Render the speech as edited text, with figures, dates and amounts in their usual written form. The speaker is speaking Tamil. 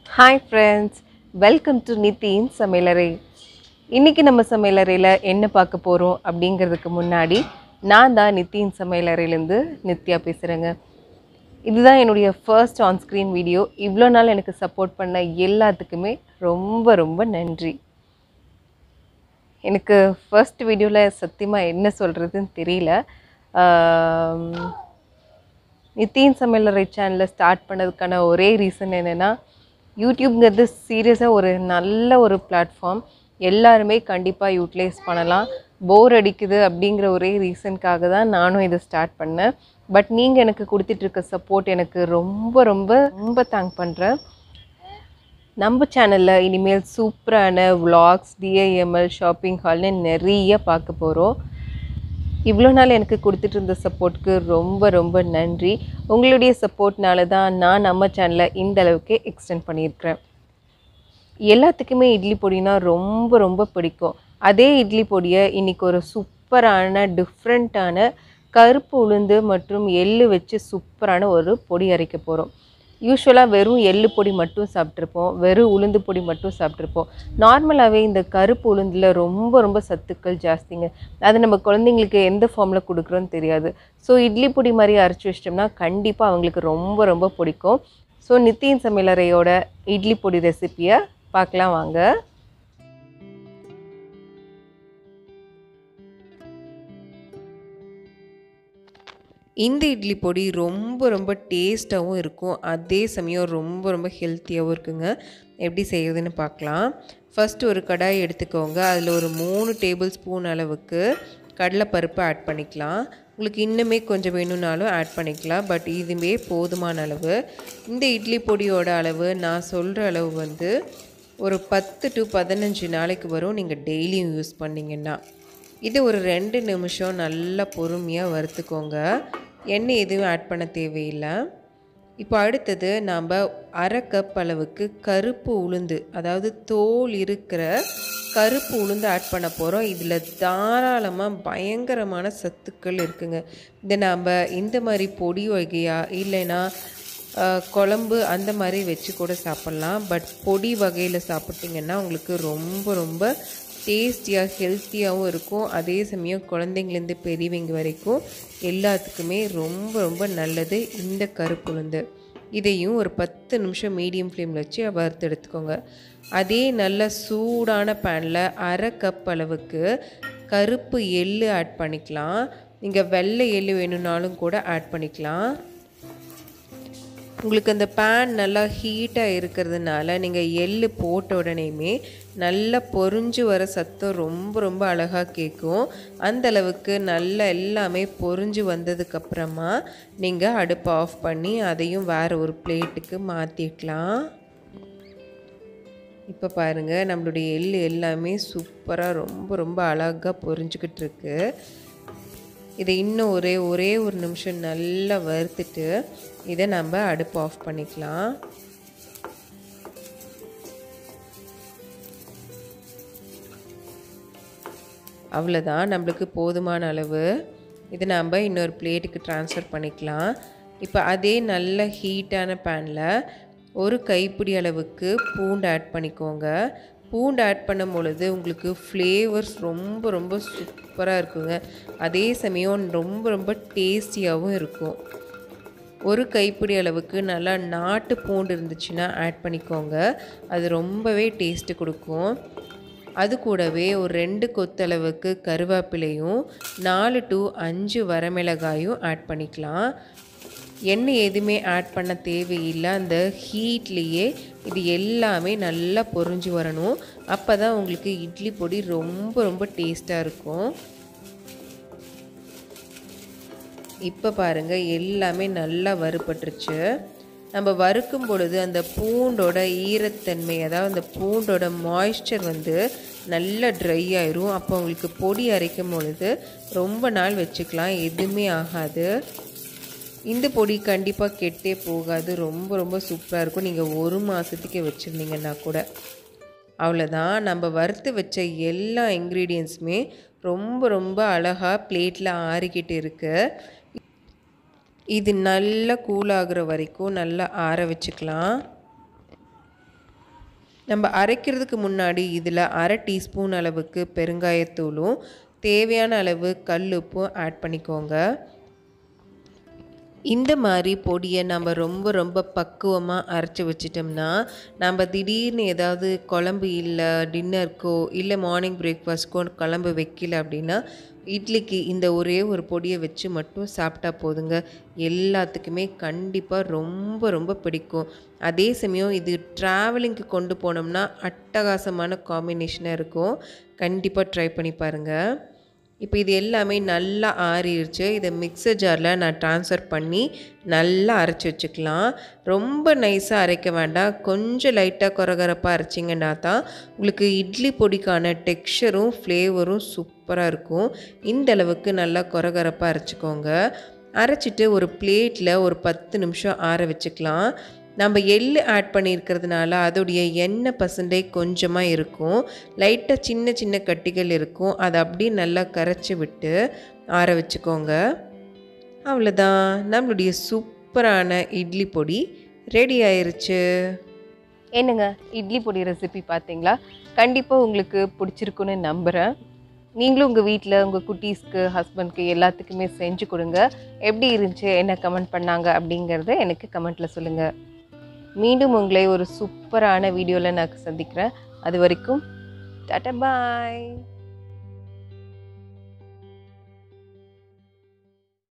Hi friends, welcome to nithiinsamayalarai. இன்னைக்கு நம்ம சமையலறையில் என்ன பார்க்க போகிறோம் அப்படிங்கிறதுக்கு முன்னாடி நான் தான் nithiinsamayalarai நித்யா பேசுகிறேங்க. இதுதான் என்னுடைய ஃபர்ஸ்ட் ஆன்ஸ்க்ரீன் வீடியோ. இவ்வளோ நாள் எனக்கு சப்போர்ட் பண்ண எல்லாத்துக்குமே ரொம்ப ரொம்ப நன்றி. எனக்கு ஃபர்ஸ்ட் வீடியோவில் சத்தியமாக என்ன சொல்கிறதுன்னு தெரியல. nithiinsamayalarai சேனலை ஸ்டார்ட் பண்ணதுக்கான ஒரே ரீசன் என்னென்னா, யூடியூப்ங்கிறது சீரியஸாக ஒரு நல்ல ஒரு பிளாட்ஃபார்ம். எல்லாருமே கண்டிப்பாக யூட்டிலைஸ் பண்ணலாம். போர் அடிக்குது அப்படிங்கிற ஒரே ரீசனுக்காக தான் நானும் இதை ஸ்டார்ட் பண்ணேன். பட் நீங்கள் எனக்கு கொடுத்துட்ருக்க சப்போர்ட் எனக்கு ரொம்ப ரொம்ப ரொம்ப தேங்க் பண்ணுறேன். நம்ம சேனலில் இனிமேல் சூப்பரான vlogs, DIML, ஷாப்பிங் ஹால்னு நிறைய பார்க்க போகிறோம். இவ்வளோ நாள் எனக்கு கொடுத்துட்டு இருந்த சப்போர்ட்டுக்கு ரொம்ப ரொம்ப நன்றி. உங்களுடைய சப்போர்ட்னால தான் நான் நம்ம சேனலை இந்த அளவுக்கு எக்ஸ்டெண்ட் பண்ணியிருக்கிறேன். எல்லாத்துக்குமே இட்லி பொடினா ரொம்ப ரொம்ப பிடிக்கும். அதே இட்லி பொடியை இன்றைக்கி ஒரு சூப்பரான டிஃப்ரெண்ட்டான கருப்பு உளுந்து மற்றும் எள்ளு வச்சு சூப்பரான ஒரு பொடி அரைக்க போகிறோம். யூஸ்வலாக வெறும் எள்ளு பொடி மட்டும் சாப்பிட்ருப்போம், வெறும் உளுந்து பொடி மட்டும் சாப்பிட்ருப்போம். நார்மலாகவே இந்த கருப்பு உளுந்தில் ரொம்ப ரொம்ப சத்துக்கள் ஜாஸ்திங்க. அது நம்ம குழந்தைங்களுக்கு எந்த ஃபார்மில் கொடுக்குறோன்னு தெரியாது. ஸோ இட்லி பொடி மாதிரி அரைச்சி வச்சிட்டோம்னா கண்டிப்பாக அவங்களுக்கு ரொம்ப ரொம்ப பிடிக்கும். ஸோ nithiinsamayalarai இட்லி பொடி ரெசிப்பியை பார்க்கலாம் வாங்க. இந்த இட்லி பொடி ரொம்ப ரொம்ப டேஸ்ட்டாகவும் இருக்கும், அதே சமயம் ரொம்ப ரொம்ப ஹெல்த்தியாகவும் இருக்குங்க. எப்படி செய்கிறதுன்னு பார்க்கலாம். ஃபஸ்ட்டு ஒரு கடாய் எடுத்துக்கோங்க. அதில் ஒரு 3 டேபிள் ஸ்பூன் அளவுக்கு கடலைப்பருப்பு ஆட் பண்ணிக்கலாம். உங்களுக்கு இன்னுமே கொஞ்சம் வேணும்னாலும் ஆட் பண்ணிக்கலாம், பட் இதுவே போதுமான அளவு. இந்த இட்லி பொடியோட அளவு நான் சொல்கிற அளவு வந்து ஒரு 10 to 15 நாளைக்கு வரும் நீங்கள் டெய்லியும் யூஸ் பண்ணிங்கன்னா. இது ஒரு 2 நிமிஷம் நல்லா பொறுமையாக வறுத்துக்கோங்க. எண்ணெய் எதுவும் ஆட் பண்ண தேவையில்லை. இப்போ அடுத்தது நாம் 1/2 கப் அளவுக்கு கருப்பு உளுந்து, அதாவது தோல் இருக்கிற கருப்பு உளுந்து ஆட் பண்ண போகிறோம். இதில் தாராளமாக பயங்கரமான சத்துக்கள் இருக்குங்க. இதை நாம் இந்த மாதிரி பொடி வகையாக இல்லைன்னா குழம்பு அந்த மாதிரி வச்சு கூட சாப்பிட்லாம். பட் பொடி வகையில் சாப்பிட்டிங்கன்னா உங்களுக்கு ரொம்ப ரொம்ப டேஸ்டியாக ஹெல்த்தியாகவும் இருக்கும். அதே சமயம் குழந்தைங்கலேருந்து பெரியவங்க வரைக்கும் எல்லாத்துக்குமே ரொம்ப ரொம்ப நல்லது இந்த கருப்பு உளுந்து. இதையும் ஒரு 10 நிமிஷம் மீடியம் ஃப்ளேமில் வச்சு வறுத்து எடுத்துக்கோங்க. அதே நல்ல சூடான பேனில் 1/2 கப் அளவுக்கு கருப்பு எள்ளு ஆட் பண்ணிக்கலாம். நீங்கள் வெள்ளை எள்ளு வேணும்னாலும் கூட ஆட் பண்ணிக்கலாம். உங்களுக்கு அந்த பேன் நல்லா ஹீட்டாக இருக்கிறதுனால நீங்கள் எள்ளு போட்ட உடனேயுமே நல்லா பொரிஞ்சு வர சத்தம் ரொம்ப ரொம்ப அழகாக கேட்கும். அந்தளவுக்கு நல்லா எல்லாமே பொரிஞ்சு வந்ததுக்கப்புறமா நீங்கள் அடுப்பை ஆஃப் பண்ணி அதையும் வேறு ஒரு பிளேட்டுக்கு மாற்றிக்கலாம். இப்போ பாருங்கள், நம்மளுடைய எள்ளு எல்லாமே சூப்பராக ரொம்ப ரொம்ப அழகாக பொரிஞ்சுக்கிட்டு இருக்கு. இதை இன்னும் ஒரே ஒரு நிமிஷம் நல்லா வறுத்துட்டு இதை நம்ம அடுப்பு ஆஃப் பண்ணிக்கலாம். அவ்வளோதான், நம்மளுக்கு போதுமான அளவு. இதை நம்ம இன்னொரு பிளேட்டுக்கு ட்ரான்ஸ்ஃபர் பண்ணிக்கலாம். இப்போ அதே நல்ல ஹீட்டான பேனில் ஒரு கைப்பிடி அளவுக்கு பூண்டு ஆட் பண்ணிக்கோங்க. பூண்டு ஆட் பண்ணும் பொழுது உங்களுக்கு ஃப்ளேவர்ஸ் ரொம்ப ரொம்ப சூப்பராக இருக்குங்க. அதே சமயம் ரொம்ப ரொம்ப டேஸ்டியாகவும் இருக்கும். ஒரு கைப்பிடி அளவுக்கு நல்லா நாட்டு பூண்டு இருந்துச்சுன்னா ஆட் பண்ணிக்கோங்க. அது ரொம்பவே டேஸ்ட்டு கொடுக்கும். அது கூடவே ஒரு 2 கொத்தளவுக்கு கருவேப்பிலையும் 4 to 5 வரமிளகாயும் ஆட் பண்ணிக்கலாம். எண்ணெய் எதுவுமே ஆட் பண்ண தேவையில்லை. அந்த ஹீட்லேயே இது எல்லாமே நல்லா பொரிஞ்சு வரணும். அப்போ தான் உங்களுக்கு இட்லி பொடி ரொம்ப ரொம்ப டேஸ்ட்டாக இருக்கும். இப்போ பாருங்கள், எல்லாமே நல்லா வறுபட்டுருச்சு. நம்ம வறுக்கும் பொழுது அந்த பூண்டோட ஈரத்தன்மை, அதாவது அந்த பூண்டோட மாய்ஸ்சர் வந்து நல்லா ட்ரை ஆயிரும். அப்போ உங்களுக்கு பொடி அரைக்கும் பொழுது ரொம்ப நாள் வச்சுக்கலாம், எதுவுமே ஆகாது. இந்த பொடி கண்டிப்பாக கெட்டே போகாது, ரொம்ப ரொம்ப சூப்பராக இருக்கும். நீங்கள் 1 மாதத்துக்கு வச்சுருந்தீங்கன்னா கூட. அவ்வளோதான், நம்ம வறுத்து வச்ச எல்லா இன்க்ரீடியன்ஸுமே ரொம்ப ரொம்ப அழகாக பிளேட்டில் ஆறிக்கிட்டு இருக்குது. இது நல்லா கூல் ஆகுற வரைக்கும் நல்லா ஆற வச்சுக்கலாம். நம்ம அரைக்கிறதுக்கு முன்னாடி இதில் 1/2 டீஸ்பூன் அளவுக்கு பெருங்காயத்தூளும் தேவையான அளவு கல் உப்பும் ஆட் பண்ணிக்கோங்க. இந்த மாதிரி பொடியை நம்ம ரொம்ப பக்குவமாக அரைச்சி வச்சிட்டோம்னா நம்ம திடீர்னு ஏதாவது குழம்பு இல்லை டின்னருக்கோ இல்லை மார்னிங் பிரேக்ஃபாஸ்ட்க்கோ குழம்பு வைக்கல அப்படின்னா இட்லிக்கு இந்த ஒரே ஒரு பொடியை வச்சு மட்டும் சாப்பிட்டா போதுங்க. எல்லாத்துக்குமே கண்டிப்பாக ரொம்ப பிடிக்கும். அதே சமயம் இது ட்ராவலிங்க்கு கொண்டு போனோம்னா அட்டகாசமான காம்பினேஷனாக இருக்கும். கண்டிப்பாக ட்ரை பண்ணி பாருங்கள். இப்போ இது எல்லாமே நல்லா ஆறிடுச்சு. இதை மிக்சர் ஜாரில் நான் ட்ரான்ஸ்ஃபர் பண்ணி நல்லா அரைச்சி வச்சுக்கலாம். ரொம்ப நைஸாக அரைக்க வேண்டாம். கொஞ்சம் லைட்டாக கொரகரப்பாக அரைச்சிங்கன்னா தான் உங்களுக்கு இட்லி பொடிக்கான டெக்ஸ்சரும் ஃப்ளேவரும் சூப்பராக இருக்கும். இந்த அளவுக்கு நல்லா கொரகரப்பாக அரைச்சிக்கோங்க. அரைச்சிட்டு ஒரு பிளேட்டில் ஒரு 10 நிமிஷம் ஆற வச்சுக்கலாம். நம்ம எள்ளு ஆட் பண்ணியிருக்கிறதுனால அதோடைய எண்ணெய் பர்சன்டேஜ் கொஞ்சமாக இருக்கும். லைட்டாக சின்ன கட்டிகள் இருக்கும். அதை அப்படியே நல்லா கரைச்சி விட்டு ஆற வச்சுக்கோங்க. அவ்வளோதான், நம்மளுடைய சூப்பரான இட்லி பொடி ரெடி ஆயிருச்சு. என்னங்க, இட்லி பொடி ரெசிபி பார்த்தீங்களா? கண்டிப்பாக உங்களுக்கு பிடிச்சிருக்குன்னு நம்புகிறேன். நீங்களும் உங்கள் வீட்டில் உங்கள் குட்டீஸ்க்கு ஹஸ்பண்ட்க்கு எல்லாத்துக்குமே செஞ்சு கொடுங்க. எப்படி இருந்துச்சு, என்ன கமெண்ட் பண்ணாங்க அப்படிங்கிறத எனக்கு கமெண்ட்டில் சொல்லுங்கள். மீண்டும் உங்களை ஒரு சூப்பரான வீடியோவில் நான் சந்திக்கிறேன். அது வரைக்கும் டாடா பாய்.